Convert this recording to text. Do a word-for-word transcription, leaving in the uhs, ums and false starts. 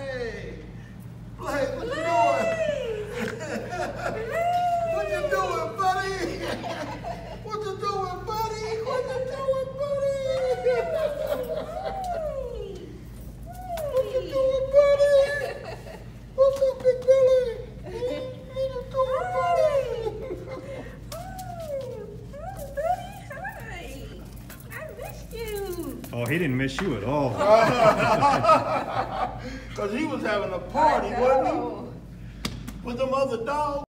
Blake. Blake, what you doing? What you doing, buddy? What you doing, buddy? What you doing, buddy? What you doing, buddy? What's up, Big Billy? What you doing, buddy? Oh, he didn't miss you at all. Because he was having a party, wasn't he? With them other dogs.